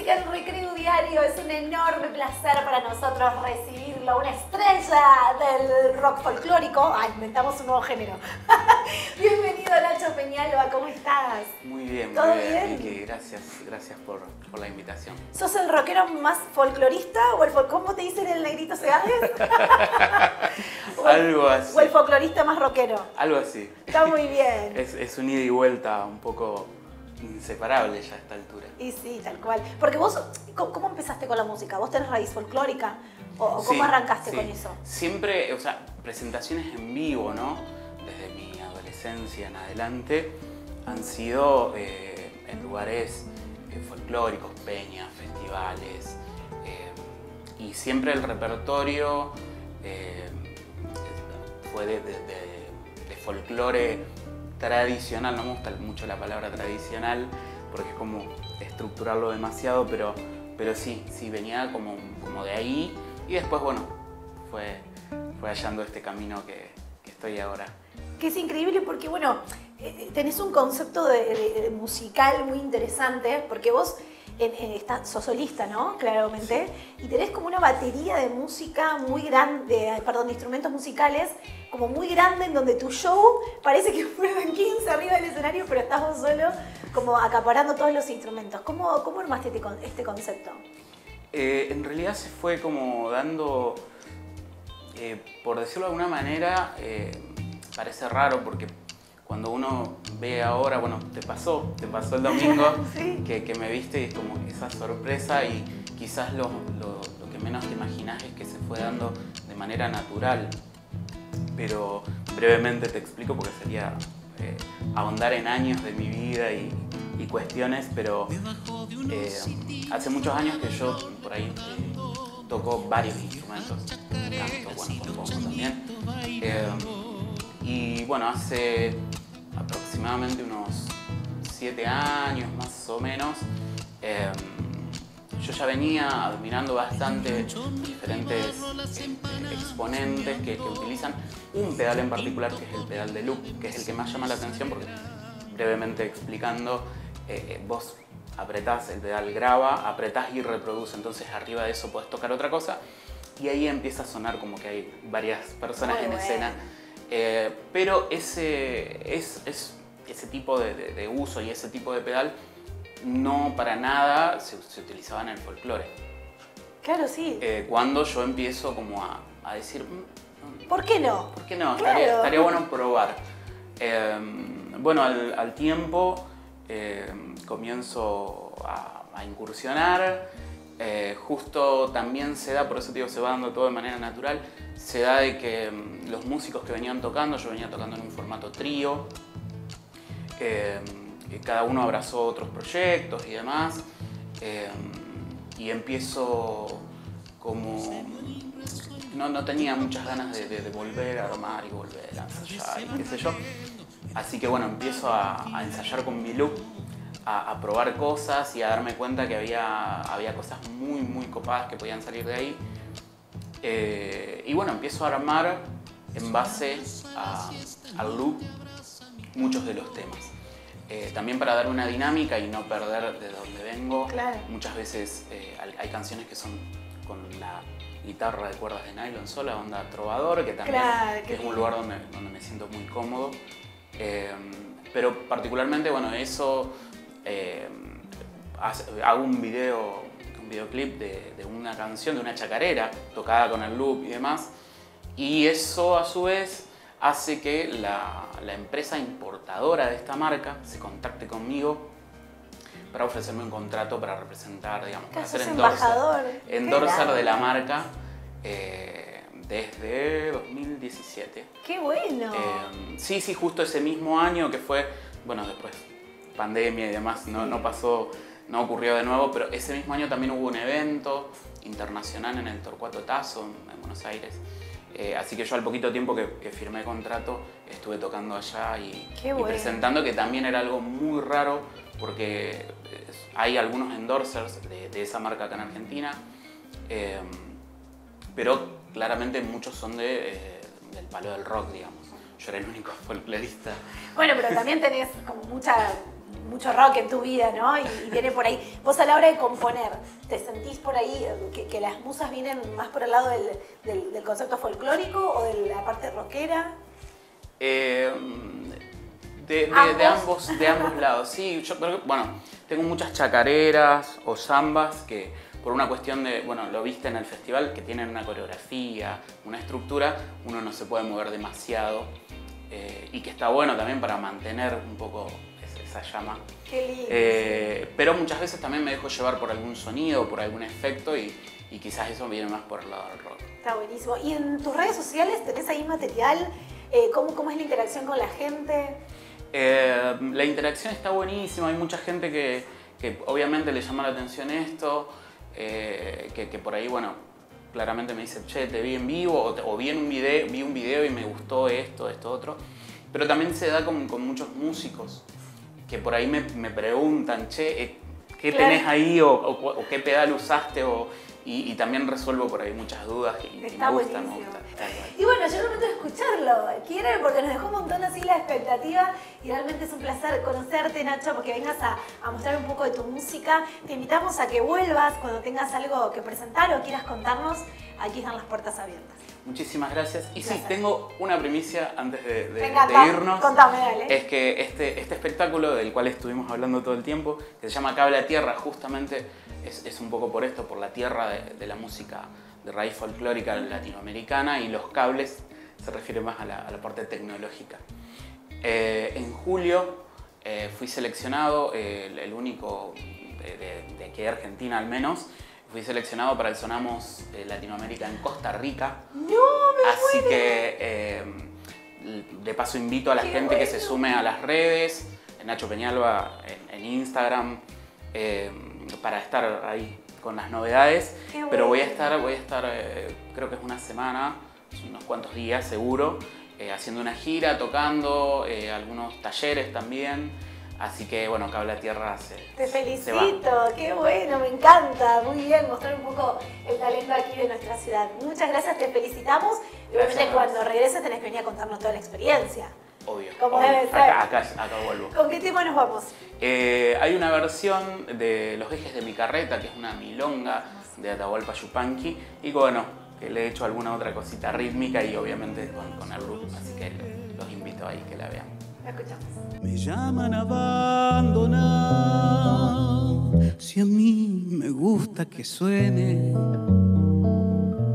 música en Recreo Diario. Es un enorme placer para nosotros recibirlo, una estrella del rock folclórico. Inventamos un nuevo género. Bienvenido, Nacho Peñalba, ¿cómo estás? Muy bien, ¿Todo muy bien. bien? Vicky, gracias por la invitación. ¿Sos el rockero más folclorista o cómo te dicen el negrito Seades? Algo así. ¿O el folclorista más rockero? Algo así. Está muy bien. Es un ida y vuelta un poco inseparable ya a esta altura. Y sí, tal cual. Porque vos, ¿cómo empezaste con la música? ¿Vos tenés raíz folclórica? ¿O Sí, cómo arrancaste sí. con eso? Siempre, o sea, presentaciones en vivo, ¿no? Desde mi adolescencia en adelante han sido en lugares folclóricos, peñas, festivales. Y siempre el repertorio fue de folclore tradicional. No me gusta mucho la palabra tradicional porque es como estructurarlo demasiado, pero sí, venía como de ahí y después, bueno, fue hallando este camino que estoy ahora. Que es increíble porque, bueno, tenés un concepto de musical muy interesante porque vos sos solista, ¿no? Claramente. Y tenés como una batería de música muy grande, de instrumentos musicales como muy grande, en donde tu show parece que fueran 15 arriba del escenario, pero estás vos solo como acaparando todos los instrumentos. ¿Cómo armaste este concepto? En realidad se fue como dando, por decirlo de alguna manera, parece raro porque cuando uno ve ahora, bueno, te pasó el domingo ¿Sí? que me viste y es como esa sorpresa y quizás lo que menos te imaginas es que se fue dando de manera natural. Pero brevemente te explico porque sería ahondar en años de mi vida y cuestiones, pero hace muchos años que yo por ahí toco varios instrumentos, canto, bueno, compongo también. Y bueno, hace aproximadamente unos 7 años más o menos, yo ya venía admirando bastante diferentes exponentes que utilizan un pedal en particular, que es el pedal de loop, que es el que más llama la atención porque, brevemente explicando, vos apretás el pedal graba, apretás y reproduce, entonces arriba de eso podés tocar otra cosa y ahí empieza a sonar como que hay varias personas en escena. Pero ese tipo de uso y ese tipo de pedal no para nada se utilizaba en el folclore. Claro, sí. Cuando yo empiezo como a decir... ¿Por qué no? ¿Por qué no? Claro. Estaría bueno probar. Bueno, al tiempo comienzo a incursionar. Justo también se da, por eso te digo, se va dando todo de manera natural. Se da de que los músicos que venían tocando, yo venía tocando en un formato trío. Cada uno abrazó otros proyectos y demás. Y empiezo como... No tenía muchas ganas de volver a armar y volver a ensayar y qué sé yo. Así que bueno, empiezo a ensayar con mi loop, a probar cosas y a darme cuenta que había cosas muy copadas que podían salir de ahí. Y bueno, empiezo a armar en base al loop muchos de los temas. También para dar una dinámica y no perder de dónde vengo. Claro. Muchas veces hay canciones que son con la guitarra de cuerdas de nylon sola, onda trovador, que también que es un lugar donde me siento muy cómodo. Pero particularmente, bueno, eso hago un videoclip de una canción, de una chacarera tocada con el loop y demás. Y eso a su vez hace que la empresa importadora de esta marca se contacte conmigo para ofrecerme un contrato para representar, digamos, para ser endorser de la marca desde 2017. ¡Qué bueno! Sí, justo ese mismo año que fue, bueno, después pandemia y demás, no pasó, no ocurrió de nuevo, pero ese mismo año también hubo un evento internacional en el Torcuato Tazo, en Buenos Aires. Así que yo al poquito tiempo que firmé contrato estuve tocando allá y presentando, que también era algo muy raro porque hay algunos endorsers de esa marca acá en Argentina, pero claramente muchos son del palo del rock, digamos. Yo era el único folclorista. Bueno, pero también tenés como mucho rock en tu vida, ¿no? Y viene por ahí. Vos a la hora de componer, ¿te sentís por ahí que las musas vienen más por el lado del concepto folclórico o de la parte rockera? De ambos lados, sí. Yo creo que, bueno, tengo muchas chacareras o zambas que por una cuestión de, bueno, lo viste en el festival, que tienen una coreografía, una estructura, uno no se puede mover demasiado y que está bueno también para mantener un poco esa llama. Qué lindo. Pero muchas veces también me dejo llevar por algún sonido, por algún efecto y quizás eso viene más por el lado del rock. Está buenísimo. ¿Y en tus redes sociales tenés ahí material? ¿Cómo es la interacción con la gente? La interacción está buenísima, hay mucha gente que obviamente le llama la atención esto, que por ahí, bueno, claramente me dice, che, te vi en vivo, o vi un video y me gustó esto, otro. Pero también se da con muchos músicos que por ahí me preguntan, che, ¿qué tenés ahí? O qué pedal usaste, y también resuelvo por ahí muchas dudas y me gusta. Y bueno, llegó el momento de escucharlo, Kieran, porque nos dejó un montón así la expectativa y realmente es un placer conocerte, Nacho, porque vengas a mostrar un poco de tu música. Te invitamos a que vuelvas cuando tengas algo que presentar o quieras contarnos, aquí están las puertas abiertas. Muchísimas gracias. Y sí, tengo una primicia antes de irnos. Contame, dale. Es que este espectáculo del cual estuvimos hablando todo el tiempo, que se llama Cable a Tierra, justamente es un poco por esto, por la tierra de la música de raíz folclórica latinoamericana, y los cables se refiere más a la parte tecnológica. En julio fui seleccionado, el único de aquí de Argentina al menos, fui seleccionado para el Sonamos Latinoamérica en Costa Rica. Así que de paso invito a la gente que se sume a las redes, Nacho Peñalba en Instagram, para estar ahí con las novedades. Pero voy a estar creo que es una semana, unos cuantos días seguro, haciendo una gira, tocando, algunos talleres también. Así que bueno, Cable a Tierra Te felicito, qué bueno, me encanta. Muy bien, mostrar un poco el talento aquí de nuestra ciudad. Muchas gracias, te felicitamos. Y obviamente cuando regreses tenés que venir a contarnos toda la experiencia. Obvio. Como debe ser. Acá vuelvo. ¿Con qué tema nos vamos? Hay una versión de Los Ejes de mi Carreta, que es una milonga de Atahualpa Yupanqui. Y bueno, que le he hecho alguna otra cosita rítmica y obviamente con el loop. Así que los invito ahí que la vean. La escuchamos. Me llaman a abandonar, si a mí me gusta que suene